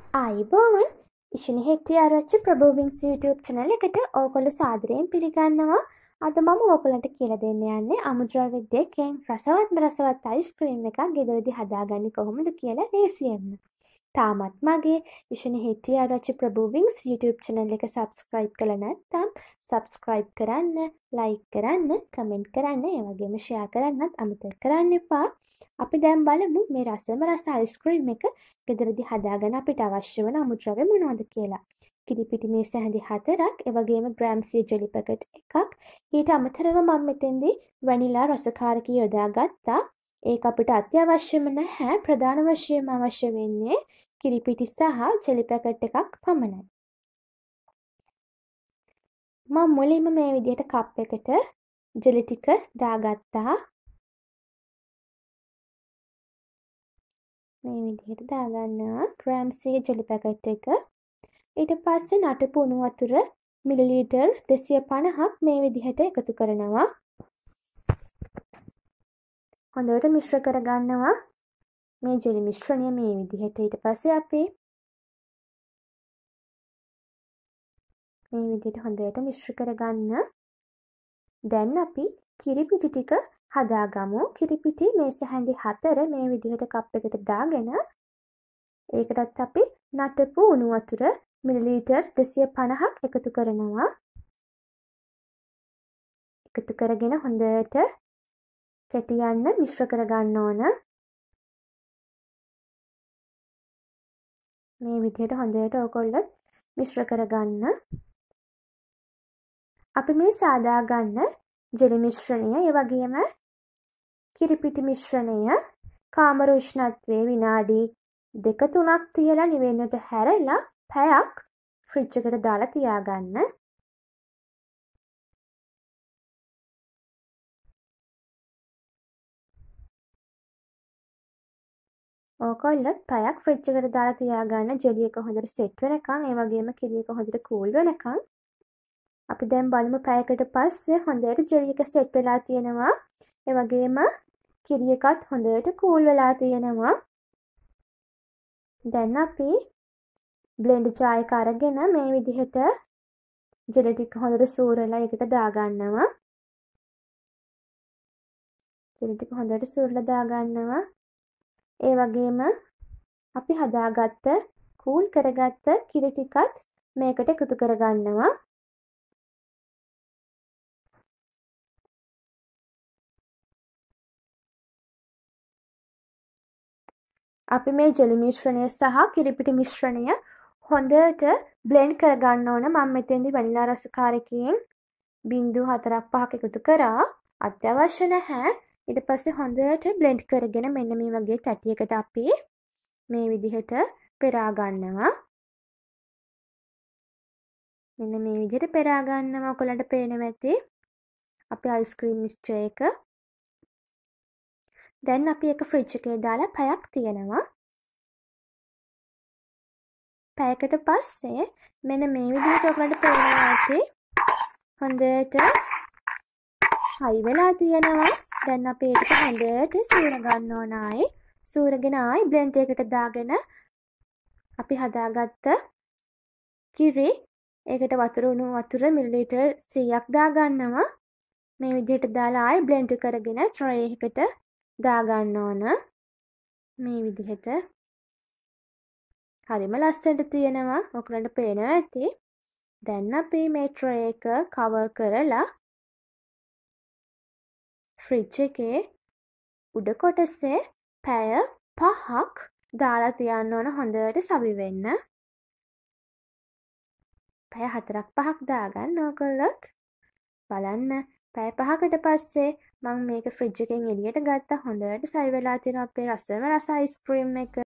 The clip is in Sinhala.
ආයිබෝවන් ඉශනි හෙක්ටි ආරච්චි ප්‍රබෝවිංස් YouTube channel එකට ඕගොල්ලෝ සාදරයෙන් පිළිගන්නවා. අද මම ඕගොල්ලන්ට කියලා දෙන්න යන්නේ අමුද්‍රව්‍ය දෙකෙන් රසවත් අයිස්ක්‍රීම් එකක් ගෙදරදී හදාගන්නේ කොහොමද කියලා ලේසියෙන්ම. තාමත් මගේ ඉශනි හෙක්ටි ආරච්චි ප්‍රබෝවිංස් YouTube channel එක subscribe කරලා නැත්නම් subscribe කරන්න, like කරන්න, comment කරන්න, ඒ වගේම share කරන්නත් අමතක කරන්න එපා. අපි දැන් බලමු මේ රසම රස අයිස්ක්‍රීම් එක ගෙදරදී හදාගන්න අපිට අවශ්‍ය වන අමුද්‍රව්‍ය මොනවද කියලා. කිරි පිටි මේස හැඳි 4ක්, ඒ වගේම ග්‍රෑම් සිය ජෙලි පැකට් එකක්. ඊට අමතරව මම මෙතෙන්දී වැනිලා රසකාරකය යොදාගත්තා. ඒක අපිට අත්‍යවශ්‍යම නැහැ. ප්‍රධාන වශයෙන්ම අවශ්‍ය වෙන්නේ කිරි පිටි සහ ජෙලි පැකට් එකක් පමණයි. මම මුලින්ම මේ විදිහට කප් එකට ජෙලි ටික දාගත්තා. මේ විදිහට දාගන්නවා ග්‍රෑම් සිය ජෙලි පැකට් එක. ඊට පස්සේ නටපු උණු වතුර මිලිලීටර් 250ක් මේ විදිහට එකතු කරනවා. හොඳට මිශ්‍ර කරගන්නවා මේ ජෙලි මිශ්‍රණය මේ විදිහට. ඊට පස්සේ අපි මේ විදිහට හොඳට මිශ්‍ර කරගන්න. දැන් අපි කිරි පිටි ටික හදාගමු. කිරි පිටි මේස හැඳි 4 මේ විදිහට කප් එකට දාගෙන ඒකටත් අපි නටපු උණු වතුර මිලිලීටර් 250ක් එකතු කරනවා. එකතු කරගෙන හොඳට කැටියන්න මිශ්‍ර කරගන්න ඕන. මේ විදිහට හොඳට ඕකොල්ලොත් මිශ්‍ර කරගන්න. අපි මේ සාදා ගන්න ජෙලි මිශ්‍රණය, ඒ වගේම කිරි පිටි මිශ්‍රණය කාමර උෂ්ණත්වයේ විනාඩි 2-3ක් තියලා නිවෙන්නට හැරලා පැයක් ෆ්‍රිජ් එකට දාලා තියාගන්න. ඕකොල්ලොත් පැයක් ෆ්‍රිජ් එකට දාලා තියාගන්න. ජෙලි එක හොඳට සෙට් වෙනකන්, ඒ වගේම කිරි එක හොඳට කූල් වෙනකන්. අපි දැන් බලමු පැයකට පස්සේ හොඳට ජෙලි එක සෙට් වෙලා තියෙනවා. ඒ වගේම කිරි එකත් හොඳට කූල් වෙලා තියෙනවා. දැන් අපි බ්ලෙන්ඩර් ජාර් එක අරගෙන මේ විදිහට ජෙලි ටික හොඳට සූරලා ඒකට දාගන්නවා. ජෙලි ටික හොඳට සූරලා දාගන්නවා. ඒ වගේම අපි හදාගත්ත කූල් කරගත්ත කිරි ටිකත් මේකට එකතු කරගන්නවා. අපි මේ ජෙලි මිශ්‍රණය සහ කිරි පිටි මිශ්‍රණය හොඳට බ්ලෙන්ඩ් කරගන්න ඕන. මම මෙතෙන්දී වැනිලා රසකාරකයෙන් 0.45ක් එකතු කරා. අත්‍යවශ්‍ය නැහැ. ඊට පස්සේ හොඳට බ්ලෙන්ඩ් කරගෙන මෙන්න මේ වගේ තැටියකට අපි මේ විදිහට පෙරා ගන්නවා. මෙන්න මේ විදිහට පෙරා ගන්නවා. ඔයගලන්ට පේනවා ඇති අපේ අයිස්ක්‍රීම් මික්ස්චර් එක. දැන් අපි ඒක ෆ්‍රිජ් එකේ දාලා පැයක් තියනවා. පැයකට පස්සේ මෙන්න මේ විදිහට ඔයගලන්ට පේනවා ඇති හොඳට හයි වෙලා තියෙනවා. දැන් අපි ඒක හොඳට සූර ගන්න ඕන ආයේ. සූරගෙන ආයේ බ්ලෙන්ඩර් එකට දාගෙන අපි හදාගත්ත කිරි ඒකට වතුර මිලිලීටර් 100ක් දාගන්නවා. මේ විදිහට දාලා ආයේ බ්ලෙන්ඩ් කරගෙන ට්‍රේ එකකට දාගන්න ඕන. මේ විදිහට හරිම ලස්සනට තියෙනවා. ඔයගලන්ට පේනවා ඇති. දැන් අපි මේ ට්‍රේ එක කවර් කරලා ෆ්‍රිජ් එකේ උඩ කොටසේ පැය 5ක් දාලා තියන්න ඕන හොඳට සවි වෙන්න. පැය 4-5ක් දාගන්න ඕගොල්ලොත්. බලන්න පැය 5කට පස්සේ මම මේක ෆ්‍රිජ් එකෙන් එළියට ගත්තා. හොඳට සවි වෙලා තියෙනවා අපේ රසම රස අයිස්ක්‍රීම් එක.